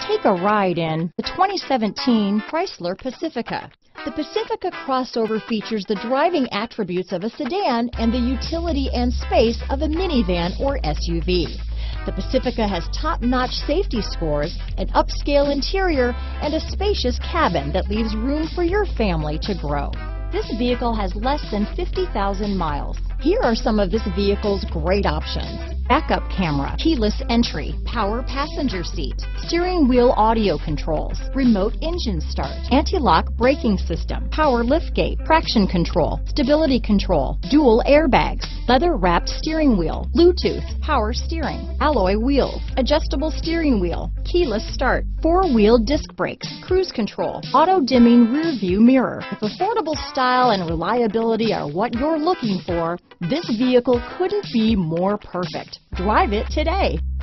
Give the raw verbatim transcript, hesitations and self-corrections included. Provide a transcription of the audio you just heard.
Take a ride in the twenty seventeen Chrysler Pacifica. The Pacifica crossover features the driving attributes of a sedan and the utility and space of a minivan or S U V. The Pacifica has top-notch safety scores, an upscale interior, and a spacious cabin that leaves room for your family to grow. This vehicle has less than fifty thousand miles. Here are some of this vehicle's great options: backup camera, keyless entry, power passenger seat, steering wheel audio controls, remote engine start, anti-lock braking system, power liftgate, traction control, stability control, dual airbags, leather-wrapped steering wheel, Bluetooth, power steering, alloy wheels, adjustable steering wheel, keyless start, four-wheel disc brakes, cruise control, auto-dimming rear view mirror. If affordable style and reliability are what you're looking for, this vehicle couldn't be more perfect. Drive it today.